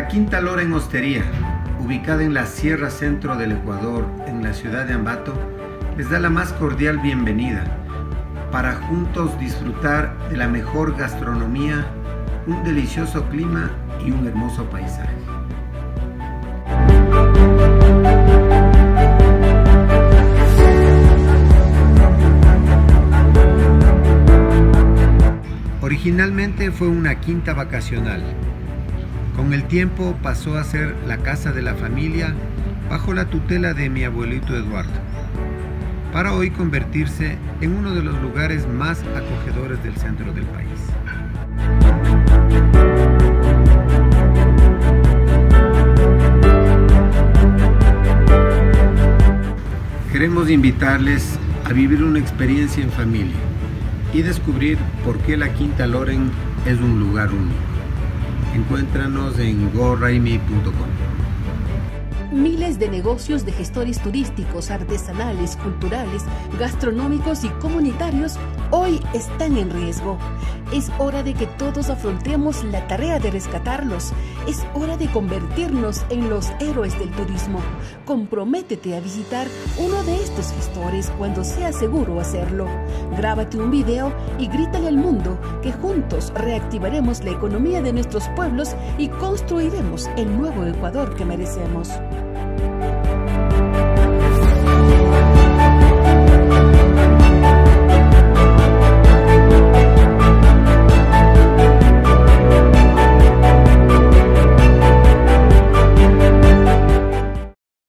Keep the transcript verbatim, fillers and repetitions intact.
Quinta Loren Hostería, ubicada en la Sierra Centro del Ecuador, en la ciudad de Ambato, les da la más cordial bienvenida para juntos disfrutar de la mejor gastronomía, un delicioso clima y un hermoso paisaje. Originalmente fue una quinta vacacional. Con el tiempo pasó a ser la casa de la familia bajo la tutela de mi abuelito Eduardo, para hoy convertirse en uno de los lugares más acogedores del centro del país. Queremos invitarles a vivir una experiencia en familia y descubrir por qué la Quinta Loren es un lugar único. Encuéntranos en go raimi punto com. Miles de negocios de gestores turísticos, artesanales, culturales, gastronómicos y comunitarios hoy están en riesgo. Es hora de que todos afrontemos la tarea de rescatarlos. Es hora de convertirnos en los héroes del turismo. Comprométete a visitar uno de estos gestores cuando sea seguro hacerlo. Grábate un video y grítale al mundo que juntos reactivaremos la economía de nuestros pueblos y construiremos el nuevo Ecuador que merecemos.